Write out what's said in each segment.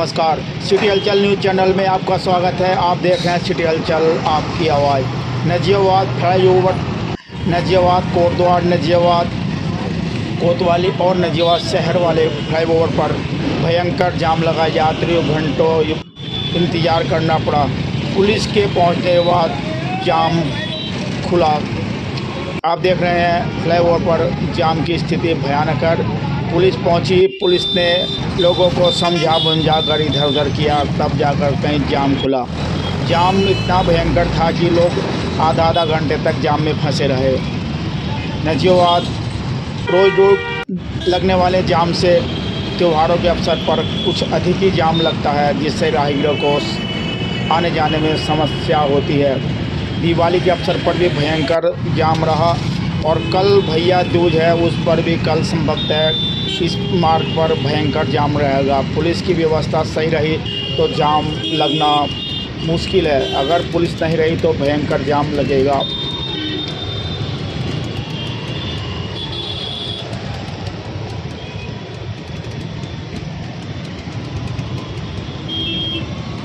नमस्कार, सिटी हलचल news channel में आपका स्वागत है। आप देख रहे हैं सिटी हलचल, आपकी आवाज़। नजियाबाद फ्लाईओवर, नजियाबाद कोटद्वार, नजियाबाद कोतवाली और नजियाबाद शहर वाले फ्लाईओवर पर भयंकर जाम लगा। यात्रियों घंटों इंतज़ार करना पड़ा। पुलिस के पहुंचने के बाद जाम खुला। आप देख रहे हैं फ्लाईओवर पर जाम की स्थिति भयानक है। पुलिस पहुंची, पुलिस ने लोगों को समझा बुझा कर इधर उधर किया, तब जाकर कहीं जाम खुला। जाम इतना भयंकर था कि लोग आधा घंटे तक जाम में फंसे रहे। नजियाबाद रोज़ लगने वाले जाम से त्योहारों के अवसर पर कुछ अधिक ही जाम लगता है, जिससे राहगीरों को आने जाने में समस्या होती है। दिवाली के अवसर पर भी भयंकर जाम रहा और कल भैया दूज है, उस पर भी कल संभवतः इस मार्ग पर भयंकर जाम रहेगा। पुलिस की व्यवस्था सही रही तो जाम लगना मुश्किल है, अगर पुलिस नहीं रही तो भयंकर जाम लगेगा।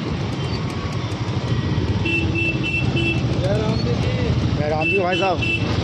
जय राम जी भाई साहब।